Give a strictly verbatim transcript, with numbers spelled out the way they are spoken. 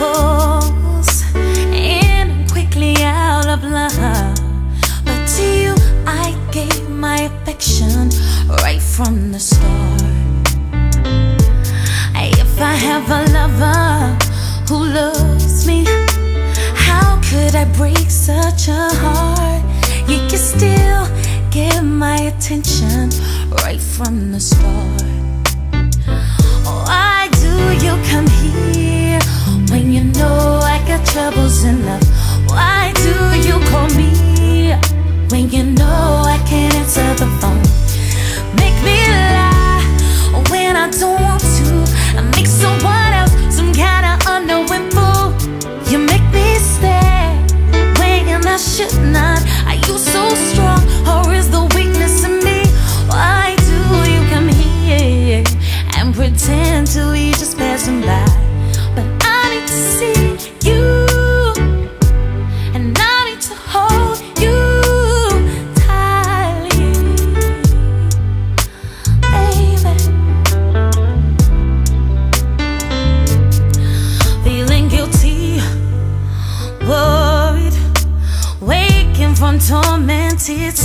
falls in quickly out of love. But to you I gave my affection right from the start. If I have a lover who loves me, how could I break such a heart? You can still give my attention right from the start. Why do you come here when you know I got troubles enough? Why do you call me when you know I can't answer the phone? Make me lie when I don't want to, and make someone else some kind of unknowing fool. You make me stay when I should not. Are you so strong, or is the weakness in me? Why do you come here and pretend to be just passing by? But I need to see you, and I need to hold you tightly, baby. Feeling guilty, worried, waking from tormented